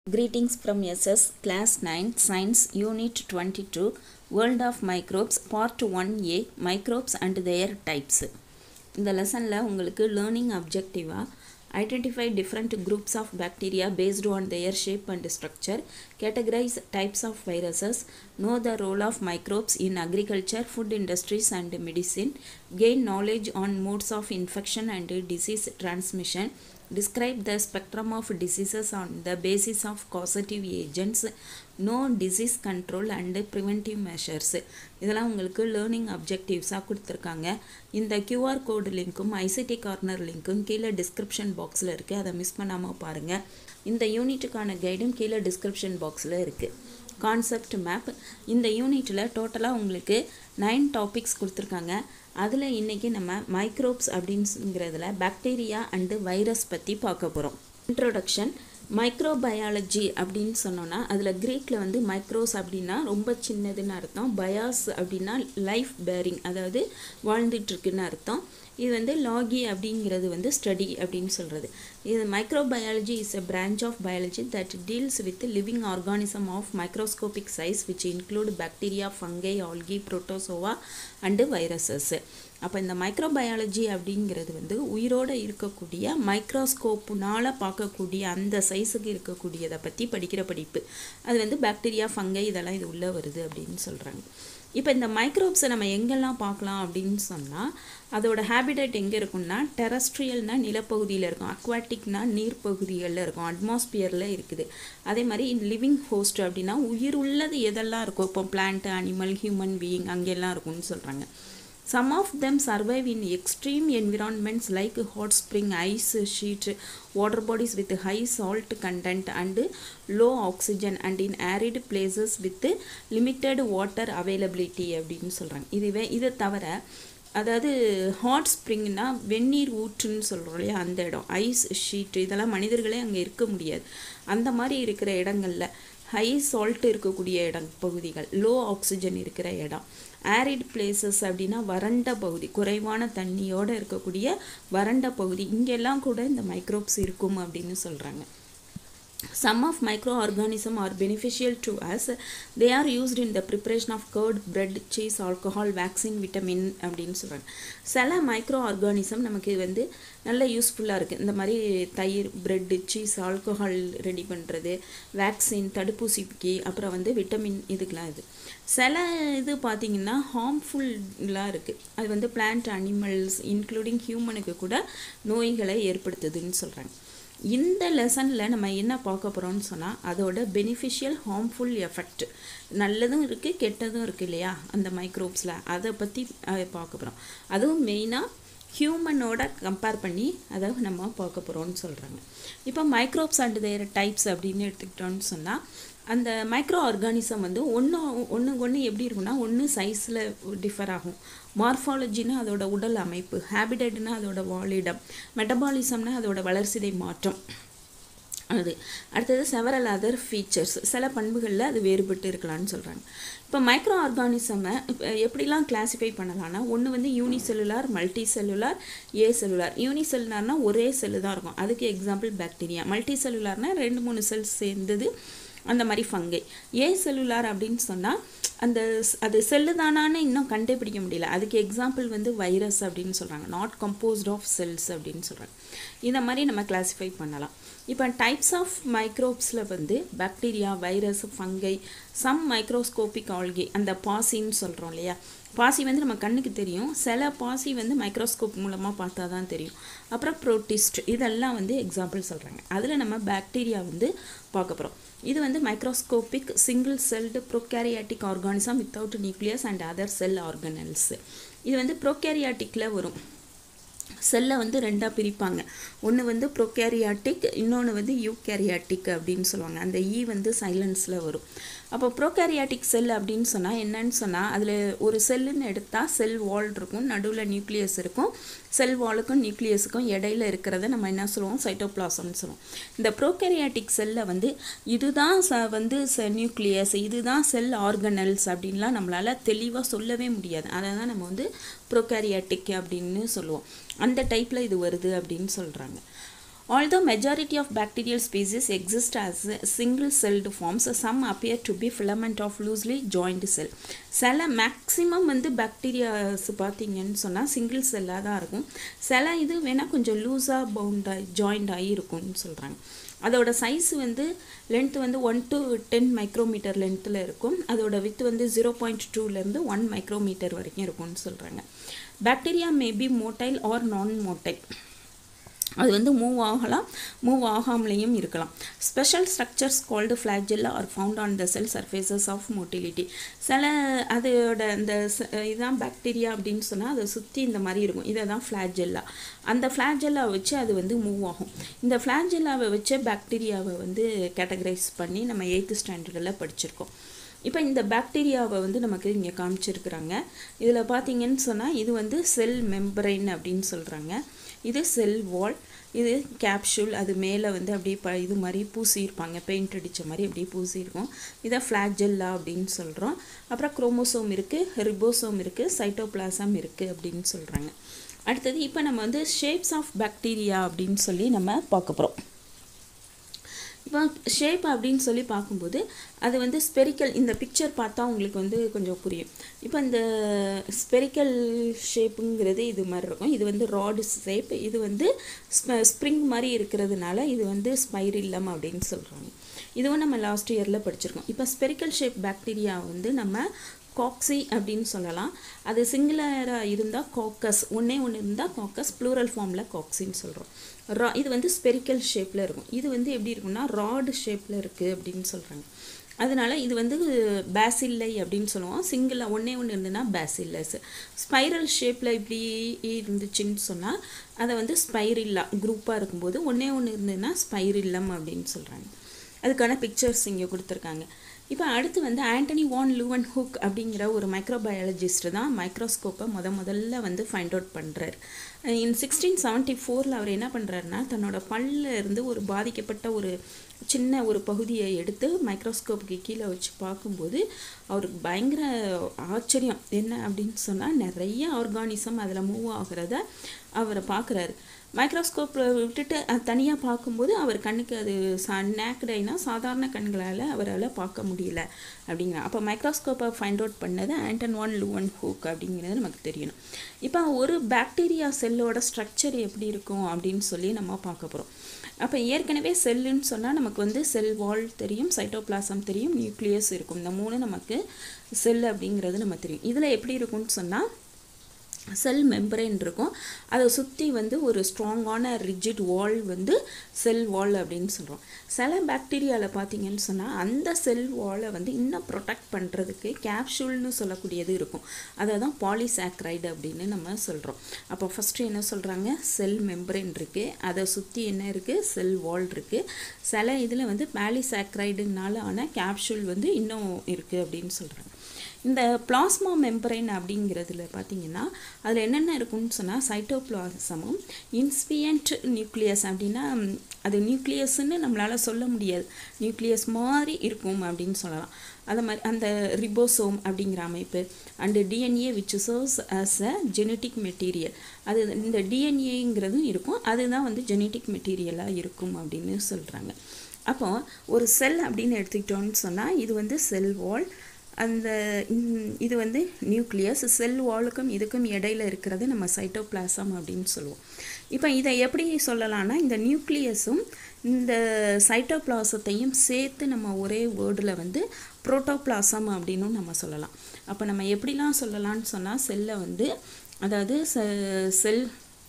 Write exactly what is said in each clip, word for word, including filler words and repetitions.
Greetings from S S Class nine Science Unit twenty-two World of Microbes Part one A Microbes and their Types. இந்த லெசனில் உங்களுக்கு learning அப்ஜெக்டிவாக identify different groups of bacteria based on their shape and structure, categorize types of viruses, know the role of microbes in agriculture, food industries and medicine, gain knowledge on modes of infection and disease transmission, describe the spectrum of diseases on the basis of causative agents, know disease control and preventive measures. இதெல்லாம் உங்களுக்கு learning அப்ஜெக்டிவ்ஸாக கொடுத்துருக்காங்க. இந்த QR code லிங்க்கும் ICT corner லிங்க்கும் கீழே description பாக்ஸில் இருக்குது, அதை மிஸ் பண்ணாமல் பாருங்கள். இந்த யூனிட்டுக்கான கைடும் கீழே டிஸ்கிரிப்ஷன் பாக்ஸில் இருக்குது. கான்செப்ட் மேப் இந்த யூனிட்டில் டோட்டலாக உங்களுக்கு நைன் டாபிக்ஸ் கொடுத்துருக்காங்க. அதில் இன்றைக்கி நம்ம மைக்ரோப்ஸ் அப்படிங்கிறதுல பாக்டீரியா அண்டு வைரஸ் பற்றி பார்க்க போகிறோம். இன்ட்ரோடக்ஷன். மைக்ரோபயாலஜி அப்படின்னு சொன்னோன்னா அதில் க்ரீக்கில் வந்து மைக்ரோஸ் அப்படின்னா ரொம்ப சின்னதுன்னு அர்த்தம், பயாஸ் அப்படின்னா லைஃப் பேரிங் அதாவது வாழ்ந்துட்டுருக்குன்னு அர்த்தம். இது வந்து லாகி அப்படிங்கிறது வந்து ஸ்டடி அப்படின்னு சொல்கிறது. இது microbiology is a branch of biology that deals with living organism of microscopic size which include bacteria, fungi, algae, protozoa and viruses. அப்போ இந்த மைக்ரோபயாலஜி அப்படிங்கிறது வந்து உயிரோடு இருக்கக்கூடிய மைக்ரோஸ்கோப்புனால் பார்க்கக்கூடிய அந்த சைஸுக்கு இருக்கக்கூடியதை பற்றி படிக்கிற படிப்பு. அது வந்து பாக்டீரியா, ஃபங்கை இதெல்லாம் இது உள்ளே வருது அப்படின்னு சொல்கிறாங்க. இப்போ இந்த மைக்ரோப்ஸை நம்ம எங்கெல்லாம் பார்க்கலாம் அப்படின்னு சொன்னால் அதோட ஹேபிடேட் எங்கே இருக்குன்னா டெரஸ்ட்ரியல்னால் நிலப்பகுதியில் இருக்கும், அக்வாட்டிக்னா நீர்ப்பகுதிகளில் இருக்கும், அட்மாஸ்பியரில் இருக்குது. அதே மாதிரி லிவிங் ஹோஸ்ட் அப்படின்னா உயிர் உள்ளது எதெல்லாம் இருக்கும், இப்போ பிளான்ட், அனிமல், ஹியூமன் பீயிங் அங்கெல்லாம் இருக்கும்னு சொல்கிறாங்க. Some of them survive in extreme environments like hot spring, ice sheet, water bodies with high salt content and low oxygen, and in arid places with limited water availability அப்படின்னு சொல்கிறாங்க. இதுவே இதை தவிர அதாவது hot ஸ்ப்ரிங்னா வெந்நீர் ஊற்றுன்னு சொல்கிறோம் இல்லையா, அந்த இடம், ஐஸ் ஷீட் இதெல்லாம் மனிதர்களே அங்கே இருக்க முடியாது. அந்த மாதிரி இருக்கிற இடங்களில் ஹை சால்ட் இருக்கக்கூடிய இடம் பகுதிகள், லோ ஆக்சிஜன் இருக்கிற இடம், ஆரிட் பிளேசஸ் அப்படின்னா வறண்ட பகுதி, குறைவான தண்ணியோடு இருக்கக்கூடிய வறண்ட பகுதி, இங்கெல்லாம் கூட இந்த மைக்ரோப்ஸ் இருக்கும் அப்படின்னு சொல்கிறாங்க. Some of microorganisms are beneficial to us. They are used in the preparation of curd, bread, cheese, alcohol, vaccine, vitamin அப்படின்னு சொல்கிறாங்க. சில மைக்ரோ ஆர்கானிசம் நமக்கு வந்து நல்ல யூஸ்ஃபுல்லாக இருக்குது. இந்த மாதிரி தயிர், பிரெட்டு, சீஸ், ஆல்கோஹால் ரெடி பண்ணுறது, வேக்சின், தடுப்பூசிக்கு, அப்புறம் வந்து விட்டமின் இதுக்கெலாம் இது. சில இது பார்த்திங்கன்னா ஹார்ம்ஃபுல்லாக இருக்குது. அது வந்து பிளான்ட், அனிமல்ஸ் இன்க்ளூடிங் ஹியூமனுக்கு கூட நோய்களை ஏற்படுத்துதுன்னு சொல்கிறாங்க. இந்த லெசனில் நம்ம என்ன பார்க்க போகிறோம்னு சொன்னால் அதோட பெனிஃபிஷியல், ஹார்ம்ஃபுல் எஃபெக்ட், நல்லதும் இருக்குது கெட்டதும் இருக்குது இல்லையா அந்த மைக்ரோப்ஸில், அதை பற்றி பார்க்க போகிறோம். அதுவும் மெயினாக ஹியூமனோட கம்பேர் பண்ணி அதை நம்ம பார்க்க போகிறோம்னு சொல்கிறாங்க. இப்போ மைக்ரோப்ஸ் அண்ட் தேர் டைப்ஸ் அப்படின்னு எடுத்துக்கிட்டோன்னு சொன்னால் அந்த மைக்ரோ ஆர்கானிசம் வந்து ஒன்று ஒன்றுக்கு ஒன்று எப்படி இருக்குன்னா ஒன்று சைஸில் டிஃபர் ஆகும். மார்ஃபாலஜினா அதோட உடல் அமைப்பு, ஹேபிடேட்னா அதோட வாழிடம், மெட்டபாலிசம்னா அதோட வளர்சிதை மாற்றம், அது அடுத்தது செவரல் அதர் ஃபீச்சர்ஸ், சில பண்புகளில் அது வேறுபட்டு இருக்கலாம்னு சொல்கிறாங்க. இப்போ மைக்ரோ ஆர்கானிசமை இப்போ எப்படிலாம் கிளாஸிஃபை பண்ணலான்னா ஒன்று வந்து unicellular, multi cellular, acellular. யூனிசெல்லுலார்னால் ஒரே செல்லு தான் இருக்கும், அதுக்கு எக்ஸாம்பிள் பாக்டீரியா. மல்டி செல்லுலார்னால் ரெண்டு மூணு செல்ஸ் சேர்ந்தது, அந்த மாதிரி ஃபங்கை. ஏ செல்லுலார் அப்படின்னு சொன்னால் அந்த அது செல்லு தானான்னு இன்னும் கண்டுபிடிக்க முடியல, அதுக்கு எக்ஸாம்பிள் வந்து வைரஸ் அப்படின்னு சொல்கிறாங்க. நாட் கம்போஸ்ட் ஆஃப் செல்ஸ் அப்படின்னு சொல்கிறாங்க. இந்த மாதிரி நம்ம கிளாஸிஃபை பண்ணலாம். இப்போ டைப்ஸ் ஆஃப் மைக்ரோப்ஸில் வந்து bacteria, virus, fungi, some microscopic algae, அந்த பாசின்னு சொல்கிறோம் இல்லையா, பாசி வந்து நம்ம கண்ணுக்கு தெரியும், சில பாசி வந்து மைக்ரோஸ்கோப் மூலமாக பார்த்தா தான் தெரியும். அப்புறம் ப்ரோட்டிஸ்ட், இதெல்லாம் வந்து எக்ஸாம்பிள் சொல்கிறாங்க. அதில் நம்ம பாக்டீரியா வந்து பார்க்க போகிறோம். இது வந்து microscopic single celled prokaryotic organism without nucleus and other cell organelles. இது வந்து ப்ரோகேரியாட்டிக்கில் வரும். செல்லை வந்து ரெண்டாக பிரிப்பாங்க, ஒன்று வந்து ப்ரோகேரியாட்டிக், இன்னொன்று வந்து யூகேரியாட்டிக் அப்படின்னு சொல்லுவாங்க. அந்த இ வந்து சைலன்ஸில் வரும். அப்போ ப்ரோகேரியாட்டிக் செல் அப்படின்னு சொன்னால் என்னன்னு சொன்னால் அதில் ஒரு செல்லுன்னு எடுத்தால் செல் வால் இருக்கும், நடுவில் நியூக்ளியஸ் இருக்கும், செல் வாலுக்கும் நியூக்ளியஸுக்கும் இடையில இருக்கிறத நம்ம என்ன சொல்லுவோம், சைட்டோபிளாசம்னு சொல்லுவோம். இந்த ப்ரோகேரியாட்டிக் செல்லை வந்து இதுதான் ச வந்து ச நியூக்ளியஸ், இதுதான் செல் ஆர்கனல்ஸ் அப்படின்லாம் நம்மளால் தெளிவாக சொல்லவே முடியாது. அதை தான் நம்ம வந்து ப்ரோகேரியாட்டிக் அப்படின்னு சொல்லுவோம். அந்த டைப்பில் இது வருது அப்படின்னு சொல்கிறாங்க. Although majority of bacterial species exist as single-celled forms, some appear to be filament of loosely joined cell. சில மேக்ஸிமம் வந்து பாக்டீரியாஸ் பார்த்தீங்கன்னு சொன்னால் சிங்கிள் செல்லாக தான் இருக்கும். சில இது வேணால் கொஞ்சம் லூஸாக பவுண்டாக ஜாயிண்ட் ஆகி இருக்கும்னு சொல்கிறாங்க. அதோட சைஸ் வந்து லென்த் வந்து ஒன் டு டென் மைக்ரோமீட்டர் லென்த்தில் இருக்கும். அதோட வித் வந்து ஜீரோ பாயிண்ட் டூலேருந்து ஒன் மைக்ரோமீட்டர் வரைக்கும் இருக்கும்னு சொல்கிறாங்க. Bacteria may be motile or non motile. அது வந்து மூவ் ஆகலாம், மூவ் ஆகாமலேயும் இருக்கலாம். Special structures called flagella are found on the cell surfaces of motility. சில அதோட அந்த இதுதான் பாக்டீரியா அப்படின்னு சொன்னால் அதை சுற்றி இந்த மாதிரி இருக்கும். இதை தான் ஃப்ளாஜெல்லா. அந்த ஃப்ளாஜெல்லாவை வச்சு அது வந்து மூவ் ஆகும். இந்த ஃப்ளாஜெல்லாவை வச்சு பாக்டீரியாவை வந்து கேட்டகரைஸ் பண்ணி நம்ம எயித்து ஸ்டாண்டர்டில் படிச்சிருக்கோம். இப்போ இந்த பாக்டீரியாவை வந்து நமக்கு இங்கே காமிச்சிருக்கிறாங்க. இதில் பார்த்தீங்கன்னு சொன்னால் இது வந்து செல் மெம்பரைன் அப்படின்னு சொல்கிறாங்க. இது செல் வால், இது கேப்சூல், அது மேலே வந்து அப்படியே ப இது மாதிரி பூசியிருப்பாங்க, பெயிண்ட் அடித்த மாதிரி அப்படியே பூசியிருக்கும். இதை ஃப்ளாஜெல்லா அப்படின்னு சொல்கிறோம். அப்புறம் குரோமோசோம் இருக்குது, ரிபோசோம் இருக்குது, சைட்டோபிளாசம் இருக்குது அப்படின்னு சொல்கிறாங்க. அடுத்தது இப்போ நம்ம வந்து ஷேப்ஸ் ஆஃப் பாக்டீரியா அப்படின்னு சொல்லி நம்ம பார்க்க போகிறோம். இப்போ ஷேப் அப்படின்னு சொல்லி பார்க்கும்போது அது வந்து ஸ்பெரிக்கல், இந்த பிக்சர் பார்த்தா உங்களுக்கு வந்து கொஞ்சம் புரியும். இப்போ இந்த ஸ்பெரிக்கல் ஷேப்புங்கிறது இது மாதிரி இருக்கும். இது வந்து ராடு ஷேப். இது வந்து ஸ்ப்ரிங் மாதிரி இருக்கிறதுனால இது வந்து ஸ்பைரில்லம் அப்படின்னு சொல்கிறாங்க. இதுவும் நம்ம லாஸ்ட் இயரில் படிச்சிருக்கோம். இப்போ ஸ்பெரிக்கல் ஷேப் பாக்டீரியா வந்து நம்ம காக்ஸி அப்படின்னு சொல்லலாம். அது சிங்குலராக இருந்தால் காக்கஸ், ஒன்றே ஒன்று இருந்தால் காக்கஸ், ப்ளூரல் ஃபார்மில் காக்ஸின்னு சொல்கிறோம். ரா இது வந்து ஸ்பெரிக்கல் ஷேப்பில் இருக்கும். இது வந்து எப்படி இருக்குன்னா ராடு ஷேப்பில் இருக்குது அப்படின்னு சொல்கிறாங்க. அதனால இது வந்து பேசில்லை அப்படின்னு சொல்லுவோம். சிங்கிளாக ஒன்றே ஒன்று இருந்துன்னா பேசில்லஸ். ஸ்பைரல் ஷேப்பில் இப்படி இருந்துச்சுன்னு சொன்னால் அதை வந்து ஸ்பைரில்லா, குரூப்பாக இருக்கும்போது ஒன்றே ஒன்று இருந்ததுன்னா ஸ்பைரில்லம் அப்படின்னு சொல்கிறாங்க. அதுக்கான பிக்சர்ஸ் இங்கே கொடுத்துருக்காங்க. இப்போ அடுத்து வந்து ஆண்டனி வான் லூவன்ஹூக் அப்படிங்கிற ஒரு மைக்ரோபயாலஜிஸ்ட் தான் மைக்ரோஸ்கோப்பை முத முதல்ல வந்து ஃபைண்ட் அவுட் பண்ணுறாரு. இன் சிக்ஸ்டீன் செவன்ட்டி ஃபோரில் அவர் என்ன பண்ணுறாருன்னா தன்னோட பல்லில் இருந்து ஒரு பாதிக்கப்பட்ட ஒரு சின்ன ஒரு பகுதியை எடுத்து மைக்ரோஸ்கோப்புக்கு கீழே வச்சு பார்க்கும்போது அவருக்கு பயங்கர ஆச்சரியம். என்ன அப்படின்னு சொன்னால் நிறைய ஆர்கானிசம் அதில் மூவ் ஆகிறத அவரை பார்க்குறாரு. மைக்ரோஸ்கோப்பில் விட்டுட்டு அது தனியாக பார்க்கும்போது அவர் கண்ணுக்கு அது சா நேக்கடைனா சாதாரண கண்களால் அவரால் பார்க்க முடியல அப்படிங்கிற. அப்போ மைக்ரோஸ்கோப்பை ஃபைண்ட் அவுட் பண்ணது ஆண்டன் வான் லூவன்ஹூக் அப்படிங்கிறது நமக்கு தெரியணும். இப்போ ஒரு பாக்டீரியா செல்லோட ஸ்ட்ரக்சர் எப்படி இருக்கும் அப்படின்னு சொல்லி நம்ம பார்க்க போகிறோம். அப்போ ஏற்கனவே செல்லுன்னு சொன்னால் நமக்கு வந்து செல் வால் தெரியும், சைட்டோபிளாசம் தெரியும், நியூக்ளியஸ் இருக்கும். இந்த மூணு நமக்கு செல் அப்படிங்கிறது நம்ம தெரியும். இதில் எப்படி இருக்கும்னு சொன்னால் செல் மெம்பரைன் இருக்கும். அதை சுற்றி வந்து ஒரு ஸ்ட்ராங்கான ரிஜிட் வால் வந்து செல் வால் அப்படின்னு சொல்கிறோம். சில பாக்டீரியாவில் பார்த்தீங்கன்னு சொன்னால் அந்த செல் வாலை வந்து இன்னும் ப்ரொடெக்ட் பண்ணுறதுக்கு கேப்சூல்னு சொல்லக்கூடியது இருக்கும். அதை தான் பாலிசாக்ரைடு அப்படின்னு நம்ம சொல்கிறோம். அப்போ ஃபஸ்ட்டு என்ன சொல்கிறாங்க, செல் மெம்பரைன் இருக்குது, அதை சுற்றி என்ன இருக்குது, செல் வால் இருக்குது. சில இதில் வந்து பாலிசாக்ரைடுனால ஆன கேப்சூல் வந்து இன்னும் இருக்குது அப்படின்னு சொல்கிறாங்க. இந்த பிளாஸ்மா மெம்பரைன் அப்படிங்கிறதுல பார்த்தீங்கன்னா அதில் என்னென்ன இருக்குன்னு சொன்னால் சைட்டோபிளாசமும் இன்ஸ்பியன்ட் நியூக்ளியஸ் அப்படின்னா அது நியூக்ளியஸ்ன்னு நம்மளால் சொல்ல முடியாது, நியூக்ளியஸ் மாதிரி இருக்கும் அப்படின்னு சொல்லலாம். அது மாதிரி அந்த ரிபோசோம் அப்படிங்கிற அமைப்பு and DNA which serves as a genetic material. அது இந்த டிஎன்ஏங்கிறதும் இருக்கும், அதுதான் வந்து ஜெனட்டிக் மெட்டீரியலாக இருக்கும் அப்படின்னு சொல்கிறாங்க. அப்போ ஒரு செல் அப்படின்னு எடுத்துக்கிட்டோன்னு சொன்னால் இது வந்து செல் வால், அந்த இது வந்து நியூக்ளியஸ். செல் வாலுக்கும் இதுக்கும் இடையில இருக்கிறது நம்ம சைட்டோபிளாசம் அப்படின்னு சொல்லுவோம். இப்போ இதை எப்படி சொல்லலாம்னா இந்த நியூக்ளியஸும் இந்த சைட்டோபிளாசத்தையும் சேர்த்து நம்ம ஒரே வேர்டில் வந்து புரோட்டோபிளாசம் அப்படின்னு நம்ம சொல்லலாம். அப்போ நம்ம எப்படிலாம் சொல்லலாம்னு சொன்னால் செல்லை வந்து அதாவது செல்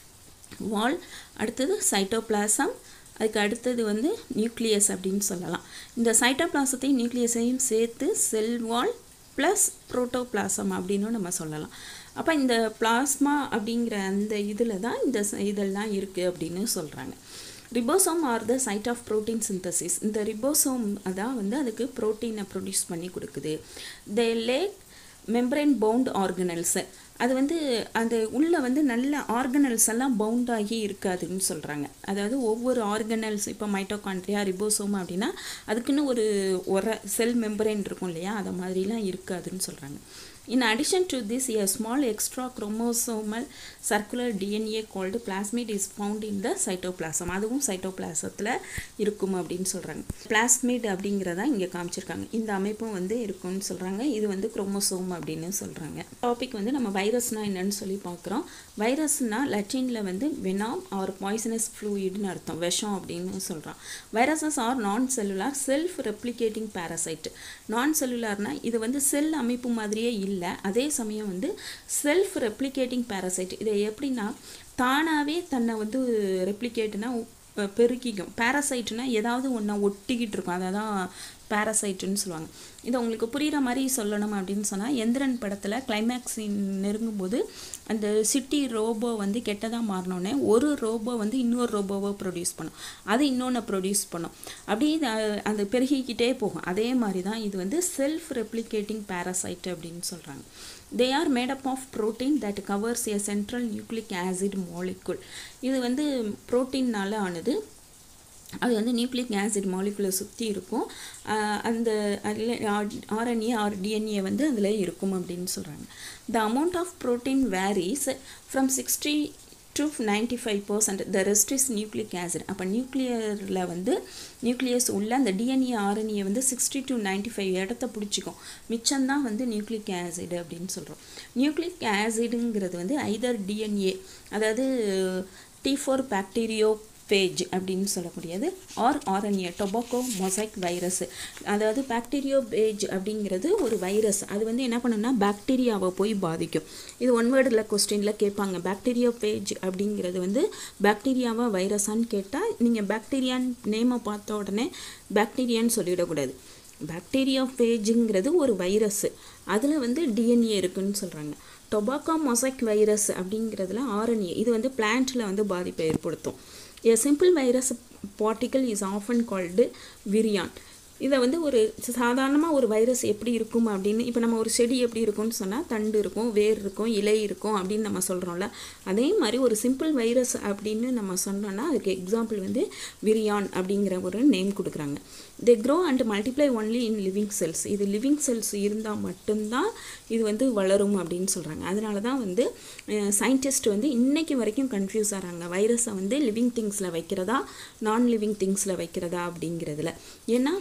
வால், அடுத்தது சைட்டோபிளாசம், அதுக்கு அடுத்தது வந்து நியூக்ளியஸ் அப்படின்னு சொல்லலாம். இந்த சைட்டோபிளாசத்தையும் நியூக்ளியஸையும் சேர்த்து செல் வால் ப்ளஸ் புரோட்டோபிளாசம் அப்படின்னு நம்ம சொல்லலாம். அப்போ இந்த பிளாஸ்மா அப்படிங்கிற அந்த இதில் தான் இந்த இதெல்லாம் இருக்குது அப்படின்னு சொல்கிறாங்க. Ribosome are the site of protein synthesis. இந்த ரிபோசோம் அதான் வந்து அதுக்கு ப்ரோட்டீனை ப்ரொடியூஸ் பண்ணி கொடுக்குது. They lack membrane bound organelles, அது வந்து அந்த உள்ளே வந்து நல்ல ஆர்கனல்ஸ் எல்லாம் பவுண்டாகி இருக்காதுன்னு சொல்கிறாங்க. அதாவது ஒவ்வொரு ஆர்கனல்ஸ் இப்போ மைட்டோகாண்ட்ரியா, ரிபோசோம் அப்படின்னா அதுக்குன்னு ஒரு ஒரு செல் மெம்பரைன் இருக்கும் இல்லையா, அதை மாதிரிலாம் இருக்காதுன்னு சொல்கிறாங்க. In addition to this, a small extra chromosomal circular D N A called plasmid is found in the cytoplasm. அதுவும் சைட்டோபிளாசத்தில் இருக்கும் அப்படின்னு சொல்கிறாங்க. பிளாஸ்மிட் அப்படிங்கிறதா இங்கே காமிச்சிருக்காங்க. இந்த அமைப்பும் வந்து இருக்கும்னு சொல்கிறாங்க. இது வந்து குரோமோசோம் அப்படின்னு சொல்கிறாங்க. டாபிக் வந்து நம்ம வைரஸ்னால் என்னன்னு சொல்லி பார்க்குறோம். வைரஸ்னால் லட்டினில் வந்து வெனாம் ஆர் பாய்சனஸ் ஃப்ளூயிட்னு அர்த்தம், விஷம் அப்படின்னு சொல்கிறோம். Viruses are non cellular self replicating parasite. Non செல்லுலார்னால் இது வந்து செல் அமைப்பு மாதிரியே இல்லை, அதே சமயம் வந்து செல்ஃப் ரெப்ளிகேட்டிங் பேரசைட். இதை எப்படின்னா தானாகவே தன்னை வந்து ரெப்ளிகேட்னா பெருக்கிக்கும். பேரசைட்னா ஏதாவது ஒன்றா ஒட்டிக்கிட்டு இருக்கும், அதை தான் பேரசைட்டுன்னு சொல்லுவாங்க. இதை உங்களுக்கு புரிகிற மாதிரி சொல்லணும் அப்படின்னு சொன்னால், எந்திரன் படத்தில் கிளைமேக்ஸ் நெருங்கும்போது அந்த சிட்டி ரோபோ வந்து கெட்டதாக மாறினோடனே ஒரு ரோபோ வந்து இன்னொரு ரோபோவை ப்ரொடியூஸ் பண்ணும், அது இன்னொன்று ப்ரொடியூஸ் பண்ணும், அப்படியே அந்த பெருகிக்கிட்டே போகும். அதே மாதிரி தான் இது வந்து செல்ஃப் ரெப்ளிகேட்டிங் பேரசைட் அப்படின்னு சொல்கிறாங்க. They are made up of protein that covers a central nucleic acid molecule. இது வந்து புரோட்டீனால் ஆனது. அது வந்து நியூக்ளிக் ஆசிட் மாலிகுலை சுற்றி இருக்கும். அந்த ஆர்என்ஏ ஆர் டிஎன்ஏ வந்து அதில் இருக்கும் அப்படின்னு சொல்கிறாங்க. The amount of protein varies from sixty to ninety-five percent. The rest is nucleic acid. அப்போ நியூக்ளியரில் வந்து நியூக்ளியஸ் உள்ள அந்த டிஎன்ஏ ஆர்என்ஏ வந்து சிக்ஸ்டி டு நைன்டி ஃபைவ் இடத்த பிடிச்சிக்கும், மிச்சம்தான் வந்து நியூக்ளிக் ஆசிட் அப்படின்னு சொல்கிறோம். நியூக்ளிக் ஆசிடுங்கிறது வந்து ஐதர் டிஎன்ஏ, அதாவது டி ஃபோர் பாக்டீரியோ பேஜ் அப்படின்னு சொல்லக்கூடியது, or RNA tobacco mosaic virus. அதாவது பாக்டீரியோ பேஜ் அப்படிங்கிறது ஒரு வைரஸ், அது வந்து என்ன பண்ணுன்னா பாக்டீரியாவை போய் பாதிக்கும். இது ஒன் வேர்டில் கொஸ்டினில் கேட்பாங்க. பாக்டீரியோ பேஜ் அப்படிங்கிறது வந்து பாக்டீரியாவா வைரஸான்னு கேட்டால் நீங்கள் பாக்டீரியான் நேமை பார்த்த உடனே பாக்டீரியான்னு சொல்லிடக்கூடாது. பாக்டீரியா பேஜுங்கிறது ஒரு வைரஸ், அதில் வந்து டிஎன்ஏ இருக்குதுன்னு சொல்கிறாங்க. டொபாக்கோ மொசைக் வைரஸ் அப்படிங்கிறதுல ஆர்என்ஏ, இது வந்து பிளான்ட்டில் வந்து பாதிப்பை ஏற்படுத்தும். A simple virus particle is often called virion. இதை வந்து ஒரு சாதாரணமாக ஒரு வைரஸ் எப்படி இருக்கும் அப்படின்னு, இப்போ நம்ம ஒரு செடி எப்படி இருக்கும்னு சொன்னால் தண்டு இருக்கும், வேர் இருக்கும், இலை இருக்கும் அப்படின்னு நம்ம சொல்கிறோம்ல, அதே மாதிரி ஒரு சிம்பிள் வைரஸ் அப்படின்னு நம்ம சொன்னோன்னா அதுக்கு எக்ஸாம்பிள் வந்து விரியான் அப்படிங்கிற ஒரு நேம் கொடுக்குறாங்க. They grow and multiply only in living cells. இது லிவிங் செல்ஸ் இருந்தால் மட்டும்தான் இது வந்து வளரும் அப்படின்னு சொல்கிறாங்க. அதனால தான் வந்து சயின்டிஸ்ட் வந்து இன்றைக்கி வரைக்கும் கன்ஃபியூஸ் ஆகிறாங்க, வைரஸை வந்து லிவிங் திங்ஸில் வைக்கிறதா நான் லிவிங் திங்ஸில் வைக்கிறதா அப்படிங்கிறதுல. ஏன்னா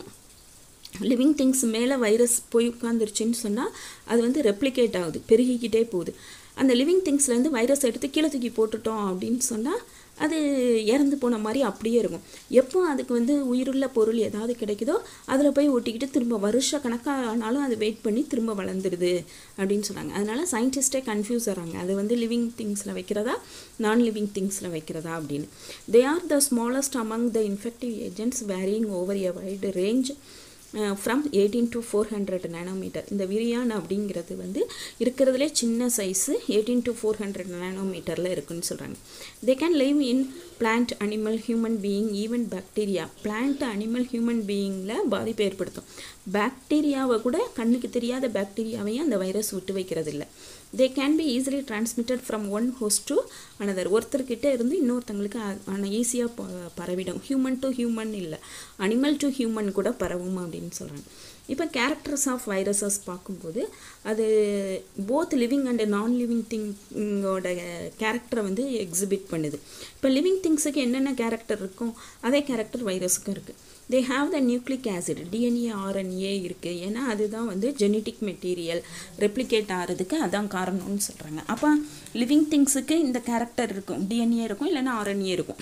லிவிங் திங்ஸ் மேலே வைரஸ் போய் உட்காந்துருச்சுன்னு சொன்னால் அது வந்து ரெப்ளிகேட் ஆகுது, பெருகிக்கிட்டே போகுது. அந்த லிவிங் திங்ஸ்லேருந்து வைரஸ் எடுத்து கீழே தூக்கி போட்டுட்டோம் அப்படின்னு சொன்னால் அது இறந்து போன மாதிரி அப்படியே இருக்கும். எப்போ அதுக்கு வந்து உயிருள்ள பொருள் ஏதாவது கிடைக்குதோ அதில் போய் ஒட்டிக்கிட்டு திரும்ப வருஷ கணக்கானாலும் அது வெயிட் பண்ணி திரும்ப வளர்ந்துடுது அப்படின்னு சொன்னாங்க. அதனால் சயின்டிஸ்டே கன்ஃபியூஸ் ஆகிறாங்க, அது வந்து லிவிங் திங்ஸில் வைக்கிறதா நான் லிவிங் திங்ஸில் வைக்கிறதா அப்படின்னு. They are the smallest among the infective agents varying over a wide range from eighteen to four hundred nanometer. இந்த விரியான் அப்படிங்கிறது வந்து இருக்கிறதுலே சின்ன size eighteen to four hundred நேனோமீட்டரில் இருக்குதுன்னு சொல்கிறாங்க. They can live in plant, animal, human being, even bacteria. Plant, animal, human பீயிங்கில் பாதிப்பை ஏற்படுத்தும். பாக்டீரியாவை கூட கண்ணுக்கு தெரியாத பாக்டீரியாவையும் அந்த வைரஸ் விட்டு வைக்கிறது இல்லை. They can be easily transmitted from one host to another. ஒருத்தர்கிட்ட இருந்து இன்னொருத்தங்களுக்கு ஆனால் ஈஸியாக ப பரவிடும். ஹியூமன் டு ஹியூமன் இல்லை, அனிமல் டு ஹியூமன் கூட பரவும் அப்படின்னு சொல்கிறாங்க. இப்போ கேரக்டர்ஸ் ஆஃப் வைரஸஸ் பார்க்கும்போது அது both living and non living திங்கோட கேரக்டரை வந்து எக்ஸிபிட் பண்ணுது. இப்போ லிவிங் திங்ஸுக்கு என்னென்ன கேரக்டர் இருக்கும் அதே கேரக்டர் வைரஸுக்கும் இருக்குது. They have the nucleic acid, DNA RNA இருக்குது. ஏன்னா அதுதான் வந்து ஜெனட்டிக் மெட்டீரியல், ரெப்ளிகேட் ஆகிறதுக்கு அதான் காரணம்னு சொல்கிறாங்க. அப்போ லிவிங் திங்ஸுக்கு இந்த கேரக்டர் இருக்கும், டிஎன்ஏ இருக்கும் இல்லைன்னா ஆர்என்ஏ இருக்கும்.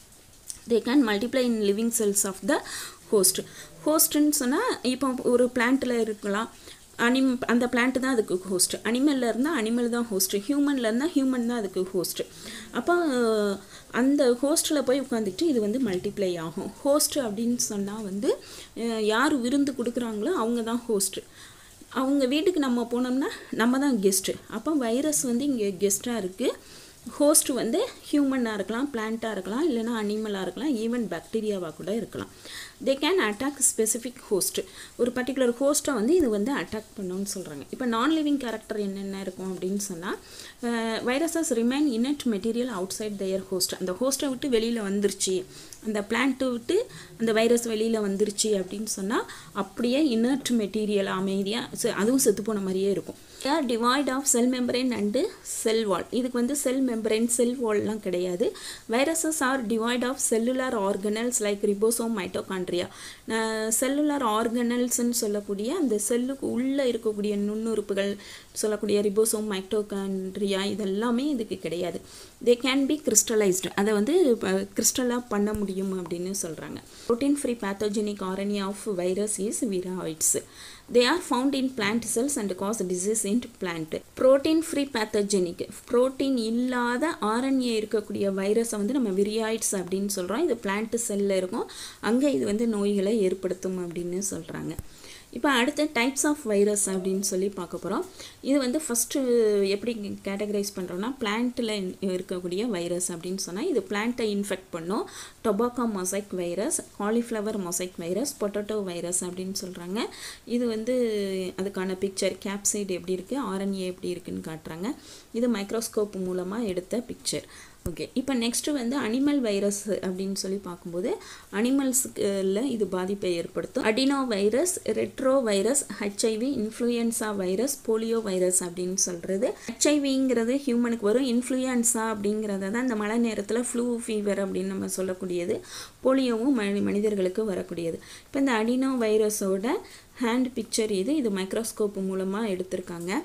They can multiply in living cells of the host. ஹோஸ்ட்டுன்னு சொன்னால் இப்போ ஒரு பிளான்ட்டில் இருக்கலாம், அனிம் அந்த பிளான்ட்டு தான் அதுக்கு ஹோஸ்ட்டு. அனிமலில் இருந்தால் அனிமல் தான் ஹோஸ்ட்டு, ஹியூமனில் இருந்தால் ஹியூமன் தான் அதுக்கு ஹோஸ்ட்டு. அப்போ அந்த ஹோஸ்ட்டில் போய் உட்காந்துட்டு இது வந்து மல்டிப்ளை ஆகும். ஹோஸ்ட்டு அப்படின்னு சொன்னால் வந்து யார் விருந்து கொடுக்குறாங்களோ அவங்க தான் ஹோஸ்ட்டு. அவங்க வீட்டுக்கு நம்ம போனோம்னா நம்ம தான் கெஸ்ட்டு. அப்போ வைரஸ் வந்து இங்கே கெஸ்ட்டாக இருக்குது. ஹோஸ்ட் வந்து ஹியூமனாக இருக்கலாம், பிளான்ட்டாக இருக்கலாம், இல்லைனா அனிமலாக இருக்கலாம், ஈவன் பாக்டீரியாவாக கூட இருக்கலாம். They can attack specific host. ஒரு பர்டிகுலர் ஹோஸ்ட்டை வந்து இது வந்து அட்டாக் பண்ணணும்னு சொல்கிறாங்க. இப்போ நான் லிவிங் கேரக்டர் என்னென்ன இருக்கும் அப்படின்னு சொன்னால், viruses remain inert material outside their host. அந்த ஹோஸ்ட்டை விட்டு வெளியில் வந்துருச்சு, அந்த பிளான்ட்டை விட்டு அந்த வைரஸ் வெளியில் வந்துருச்சு அப்படின்னு சொன்னால் அப்படியே இனர்ட் மெட்டீரியல் அமைதியாக அதுவும் செத்து போன மாதிரியே இருக்கும். They are devoid of cell membrane and cell wall. இதுக்கு வந்து cell membrane, cell wall லாம் கிடையாது. Viruses are devoid of cellular organelles like ribosome, mitochondria. cellular organelles ன்னு சொல்லக்கூடிய அந்த செல்லுக்கு உள்ள இருக்கக்கூடிய நுண்ணுறுப்புகள் சொல்லக்கூடிய ரிபோசோம், மைட்டோகாண்ட்ரியா இதெல்லாமே இதுக்கு கிடையாது. They can be crystallized. அதை வந்து கிறிஸ்டலாக பண்ண முடியும் அப்படின்னு சொல்கிறாங்க. Protein free pathogenic R N A of virus is viroids. They are found in plant cells and cause disease in plant. Protein free pathogenic. Protein இல்லாத R N A இருக்கக்கூடிய வைரஸை வந்து நம்ம விரியாய்ட்ஸ் அப்படின்னு சொல்கிறோம். இது பிளான்ட் செல்லில் இருக்கும், அங்கே இது வந்து நோய்களை ஏற்படுத்தும் அப்படின்னு சொல்கிறாங்க. இப்போ அடுத்த டைப்ஸ் ஆஃப் வைரஸ் அப்படின்னு சொல்லி பார்க்க போகிறோம். இது வந்து ஃபஸ்ட்டு எப்படி கேட்டகரைஸ் பண்ணுறோன்னா, பிளான்ட்டில் இருக்கக்கூடிய வைரஸ் அப்படின்னு சொன்னால் இது பிளான்ட்டை இன்ஃபெக்ட் பண்ணும். Tobacco mosaic virus, cauliflower mosaic virus, potato virus அப்படின்னு சொல்கிறாங்க. இது வந்து அதுக்கான பிக்சர் கேப்சைடு எப்படி இருக்குது, ஆர்என்ஏ எப்படி இருக்குதுன்னு காட்டுறாங்க. இது மைக்ரோஸ்கோப் மூலமாக எடுத்த பிக்சர். ஓகே, இப்போ நெக்ஸ்ட்டு வந்து அனிமல் வைரஸ் அப்படின்னு சொல்லி பார்க்கும்போது அனிமல்ஸுக்குல இது பாதிப்பை ஏற்படுத்தும். Adeno virus, retro virus, HIV, influenza virus, polio virus அப்படின்னு சொல்கிறது. ஹெச்ஐவிங்கிறது ஹியூமனுக்கு வரும், இன்ஃப்ளூயன்ஸா அப்படிங்கிறத தான் இந்த மழை நேரத்தில் ஃப்ளூ ஃபீவர் அப்படின்னு நம்ம சொல்லக்கூடியது. போலியோவும் மனி மனிதர்களுக்கு வரக்கூடியது. இப்போ இந்த அடினோ வைரஸோட ஹேண்ட் பிக்சர் இது இது மைக்ரோஸ்கோப் மூலமாக எடுத்திருக்காங்க.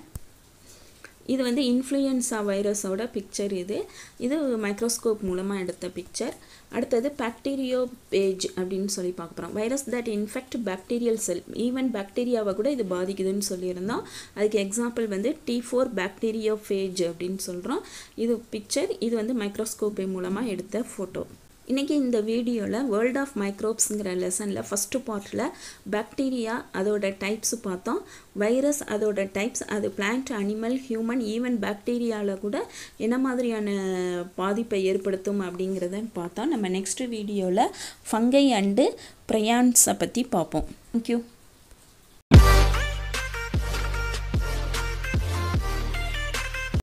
இது வந்து இன்ஃப்ளூயன்ஸா வைரஸோட பிக்சர் இது இது மைக்ரோஸ்கோப் மூலமாக எடுத்த பிக்சர். அடுத்தது பாக்டீரியோ பேஜ் அப்படின்னு சொல்லி பார்க்க போகிறோம். Virus that infect bacterial cell. Even பாக்டீரியாவை கூட இது பாதிக்குதுன்னு சொல்லியிருந்தோம். அதுக்கு எக்ஸாம்பிள் வந்து டி ஃபோர் பாக்டீரியோ பேஜ் அப்படின்னு சொல்கிறோம். இது பிக்சர், இது வந்து மைக்ரோஸ்கோப் மூலமாக எடுத்த ஃபோட்டோ. இன்றைக்கி இந்த வீடியோவில் வேர்ல்ட் ஆஃப் மைக்ரோப்ஸுங்கிற லெசனில் ஃபஸ்ட்டு பார்ட்டில் பாக்டீரியா அதோட டைப்ஸ் பார்த்தோம். வைரஸ் அதோட டைப்ஸ், அது பிளான்ட், அனிமல், ஹியூமன், ஈவன் பாக்டீரியாவில் கூட என்ன மாதிரியான பாதிப்பை ஏற்படுத்தும் அப்படிங்கிறத பார்த்தோம். நம்ம நெக்ஸ்ட் வீடியோவில் ஃபங்கை அண்டு ப்ரையான்ஸை பற்றி பார்ப்போம். தேங்க்யூ.